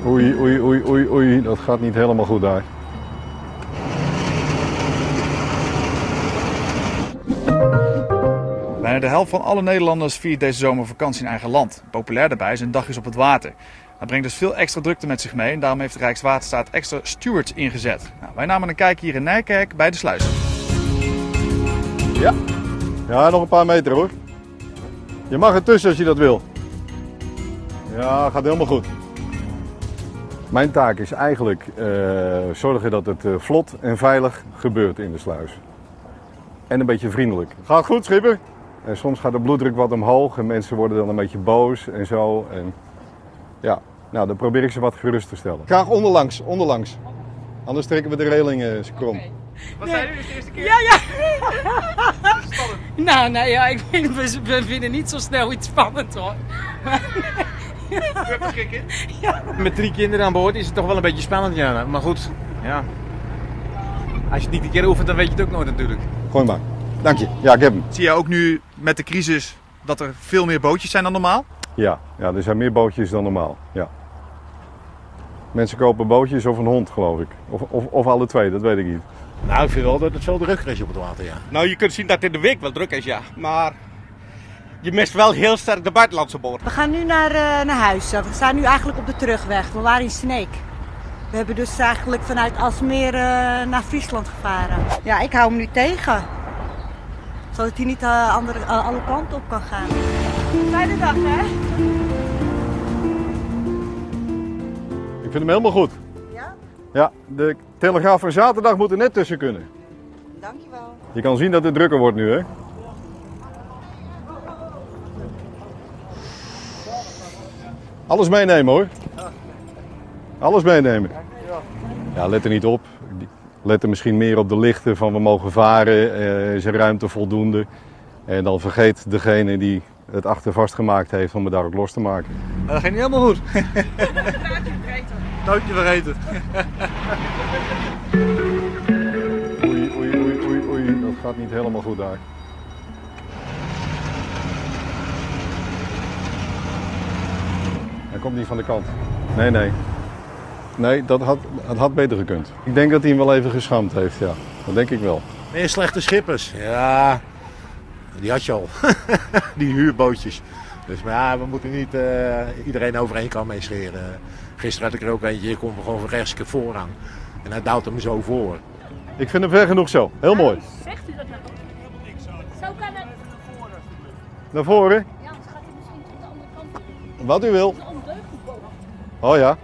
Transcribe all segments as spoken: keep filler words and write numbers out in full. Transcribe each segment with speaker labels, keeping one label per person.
Speaker 1: Oei, oei, oei, oei, oei, dat gaat niet helemaal goed daar.
Speaker 2: Bijna de helft van alle Nederlanders viert deze zomer vakantie in eigen land. Populair daarbij zijn dagjes op het water. Dat brengt dus veel extra drukte met zich mee en daarom heeft de Rijkswaterstaat extra stewards ingezet. Nou, wij namen een kijkje hier in Nijkerk bij de sluis.
Speaker 1: Ja. Ja, nog een paar meter hoor. Je mag ertussen als je dat wil. Ja, gaat helemaal goed. Mijn taak is eigenlijk uh, zorgen dat het uh, vlot en veilig gebeurt in de sluis. En een beetje vriendelijk. Gaat goed, schipper? En soms gaat de bloeddruk wat omhoog en mensen worden dan een beetje boos en zo. En ja, nou dan probeer ik ze wat gerust te stellen. Graag onderlangs, onderlangs. Anders trekken we de reling uh, krom.
Speaker 2: Okay. Wat zei u? Is de eerste keer?
Speaker 3: Ja, ja. nou, nou ja, ik vind, we, we vinden niet zo snel iets spannend hoor.
Speaker 2: U hebt er schrik in?
Speaker 3: Ja.
Speaker 4: Met drie kinderen aan boord is het toch wel een beetje spannend, ja. Maar goed, ja. Als je het niet een keer oefent, dan weet je het ook nooit natuurlijk.
Speaker 1: Gooi maar. Dank je. Ja, ik heb hem.
Speaker 2: Zie je ook nu met de crisis dat er veel meer bootjes zijn dan normaal?
Speaker 1: Ja, ja, er zijn meer bootjes dan normaal. Ja. Mensen kopen bootjes of een hond, geloof ik. Of, of, of alle twee, dat weet ik niet.
Speaker 5: Nou, ik vind wel dat het veel drukker is op het water, ja.
Speaker 6: Nou, je kunt zien dat het in de week wel druk is, ja. Maar je mist wel heel sterk de buitenlandse boot.
Speaker 7: We gaan nu naar, uh, naar huis. We staan nu eigenlijk op de terugweg. We waren in Sneek. We hebben dus eigenlijk vanuit Alsmeer uh, naar Friesland gevaren. Ja, ik hou hem nu tegen. Zodat hij niet uh, andere, uh, alle kanten op kan gaan. Fijne dag, hè?
Speaker 1: Ik vind hem helemaal goed.
Speaker 7: Ja?
Speaker 1: Ja, de Telegraaf van zaterdag moet er net tussen kunnen.
Speaker 7: Dankjewel.
Speaker 1: Je kan zien dat het drukker wordt nu, hè? Alles meenemen, hoor. Alles meenemen. Ja, let er niet op. Let er misschien meer op de lichten van we mogen varen, uh, is er ruimte voldoende. En dan vergeet degene die het achter vastgemaakt heeft om het daar ook los te maken.
Speaker 2: Dat ging niet helemaal goed.
Speaker 4: Touwtje vergeten.
Speaker 1: Oei, oei, oei, oei, oei, dat gaat niet helemaal goed daar. Hij komt niet van de kant. Nee, nee. Nee, dat had, dat had beter gekund. Ik denk dat hij hem wel even geschamd heeft, ja. Dat denk ik wel.
Speaker 5: Meer slechte schippers. Ja, die had je al. Die huurbootjes. Dus maar ja, we moeten niet uh, iedereen over één kam mee scheren. Gisteren had ik er ook eentje, je komt gewoon van rechts vooraan. En hij duwt hem zo voor.
Speaker 1: Ik vind hem ver genoeg zo. Heel mooi.
Speaker 8: Zegt u dat nou? Zo kan het.
Speaker 1: Naar voren?
Speaker 8: Ja, anders gaat hij misschien tot de andere kant.
Speaker 1: Wat u wil.
Speaker 8: Dat is een ondeugend boot.
Speaker 1: Oh ja?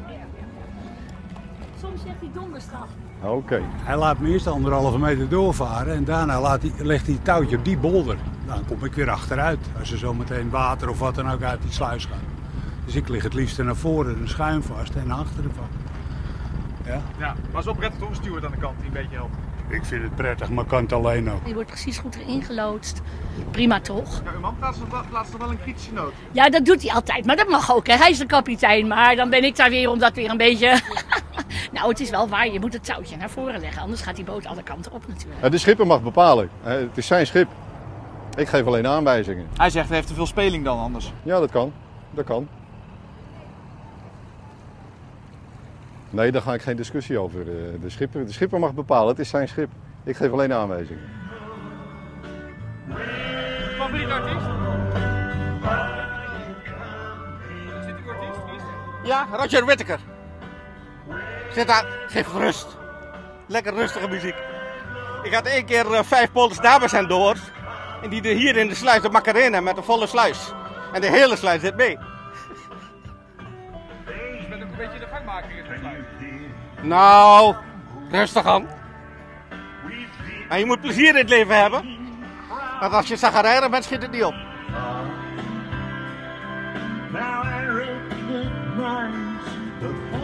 Speaker 8: Soms zegt hij donderslag.
Speaker 1: Oké. Okay.
Speaker 9: Hij laat me eerst anderhalve meter doorvaren en daarna laat hij, legt hij het touwtje op die bolder. Dan kom ik weer achteruit als er zo meteen water of wat dan ook uit die sluis gaat. Dus ik lig het liefst naar voren en schuin vast en achter ervan. Ja?
Speaker 2: Ja, maar het is wel prettig toch een steward aan de kant die een beetje helpt.
Speaker 9: Ik vind het prettig, maar kan het alleen ook.
Speaker 8: Je wordt precies goed erin geloodst. Prima toch?
Speaker 2: Ja, uw man plaatst nog wel een kritische noot.
Speaker 8: Ja, dat doet hij altijd. Maar dat mag ook. Hè. Hij is de kapitein. Maar dan ben ik daar weer om dat weer een beetje... nou, het is wel waar. Je moet het touwtje naar voren leggen. Anders gaat die boot alle kanten op natuurlijk.
Speaker 1: De schipper mag bepalen. Het is zijn schip. Ik geef alleen aanwijzingen.
Speaker 2: Hij zegt hij heeft te veel speling dan anders.
Speaker 1: Ja, dat kan. Dat kan. Nee, daar ga ik geen discussie over. De schipper, de schipper mag bepalen. Het is zijn schip. Ik geef alleen aanwijzingen.
Speaker 2: Favoriete artiest? Is dit uw artiest? Wie is dit?
Speaker 6: Ja, Roger Whittaker. Zit daar, geef rust. Lekker rustige muziek. Ik had één keer uh, vijf Poolse dames aan door. En die er hier in de sluis de Macarena met een volle sluis. En de hele sluis zit mee.
Speaker 2: Dus je bent ook een beetje de gangmaker in het sluis.
Speaker 6: Nou, rustig aan. En je moet plezier in het leven hebben. Want als je zagrijnig bent, schiet het niet op.
Speaker 10: Now I recognize the